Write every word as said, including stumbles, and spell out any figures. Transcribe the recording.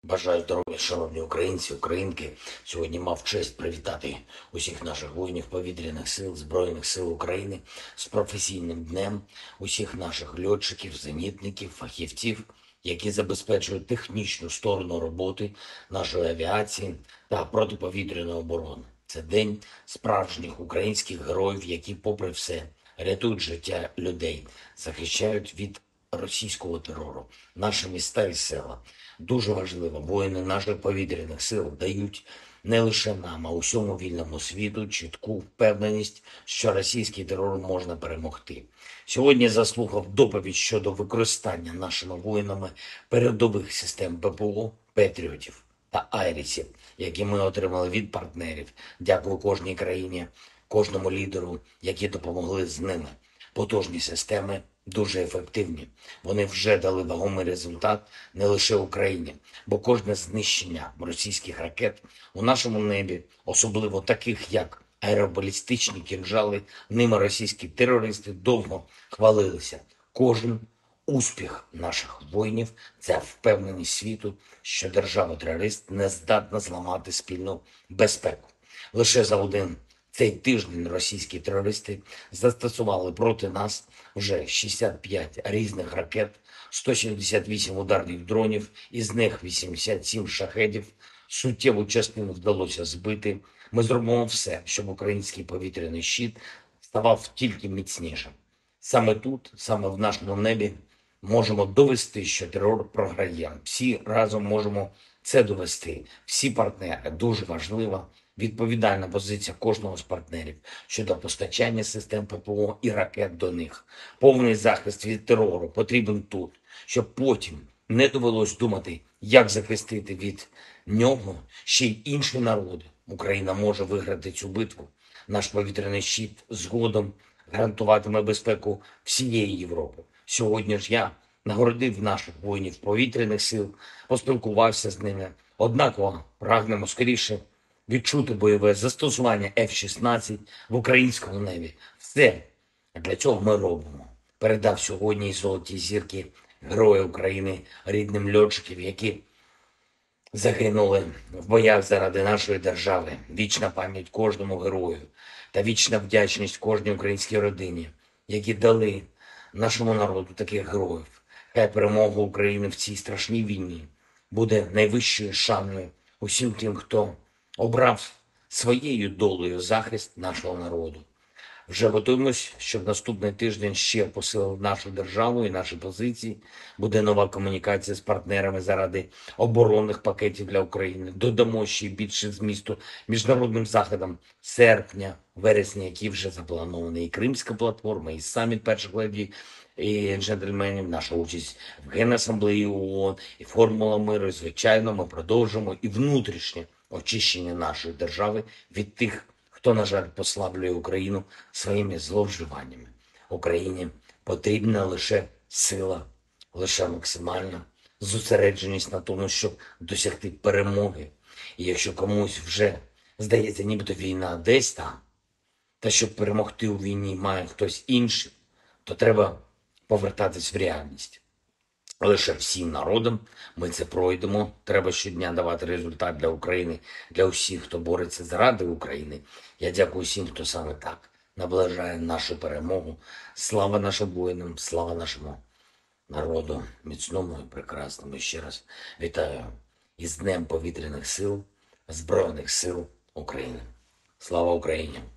Бажаю здоров'я, шановні українці, українки. Сьогодні мав честь привітати усіх наших воїнів повітряних сил, Збройних сил України з професійним днем, усіх наших льотчиків, зенітників, фахівців, які забезпечують технічну сторону роботи нашої авіації та протиповітряної оборони. Це день справжніх українських героїв, які, попри все, рятують життя людей, захищають від російського терору наші міста і села. Дуже важливо, воїни наших повітряних сил дають не лише нам, а усьому вільному світу чітку впевненість, що російський терор можна перемогти. Сьогодні заслухав доповідь щодо використання нашими воїнами передових систем ППО, Петріотів та Айрісів, які ми отримали від партнерів. Дякую кожній країні, кожному лідеру, які допомогли з ними. Потужні системи дуже ефективні. Вони вже дали вагомий результат не лише Україні, бо кожне знищення російських ракет у нашому небі, особливо таких як аеробалістичні кінжали, ними російські терористи довго хвалилися. Кожен успіх наших воїнів – це впевненість світу, що держава-терорист не здатна зламати спільну безпеку. Лише за один цей тиждень російські терористи застосували проти нас вже шістдесят п'ять різних ракет, сто сімдесят вісім ударних дронів, із них вісімдесят сім шахедів. Суттєву частину вдалося збити. Ми зробимо все, щоб український повітряний щит ставав тільки міцнішим. Саме тут, саме в нашому небі, можемо довести, що терор програє. Всі разом можемо це довести. Всі партнери. Дуже важлива відповідальна позиція кожного з партнерів щодо постачання систем ППО і ракет до них. Повний захист від терору потрібен тут, щоб потім не довелось думати, як захистити від нього ще й інші народи. Україна може виграти цю битву. Наш повітряний щит згодом гарантуватиме безпеку всієї Європи. Сьогодні ж я нагородив наших воїнів повітряних сил, поспілкувався з ними. Однаково прагнемо скоріше відчути бойове застосування еф шістнадцять в українському небі. Все для цього ми робимо. Передав сьогодні золоті зірки Герої України рідним льотчиків, які загинули в боях заради нашої держави. Вічна пам'ять кожному герою та вічна вдячність кожній українській родині, які дали нашому народу таких героїв. Хай перемога України в цій страшній війні буде найвищою шаною усім тим, хто обрав своєю долею захист нашого народу. Вже готуємось, щоб наступний тиждень ще посилив нашу державу і наші позиції. Буде нова комунікація з партнерами заради оборонних пакетів для України. Додамо ще більше змісту міжнародним заходам серпня, вересня, які вже заплановані. І Кримська платформа, і саміт перших леді і джентльменів, наша участь в Генасамблеї ООН, і формула миру. І, звичайно, ми продовжимо і внутрішнє очищення нашої держави від тих, хто, на жаль, послаблює Україну своїми зловживаннями. Україні потрібна лише сила, лише максимальна зосередженість на тому, щоб досягти перемоги. І якщо комусь вже здається, нібито війна десь там, та щоб перемогти у війні має хтось інший, то треба повертатись в реальність. Лише всім народам ми це пройдемо. Треба щодня давати результат для України, для усіх, хто бореться заради України. Я дякую всім, хто саме так наближає нашу перемогу. Слава нашим воїнам, слава нашому народу, міцному і прекрасному. І ще раз вітаю із Днем повітряних сил, Збройних сил України. Слава Україні!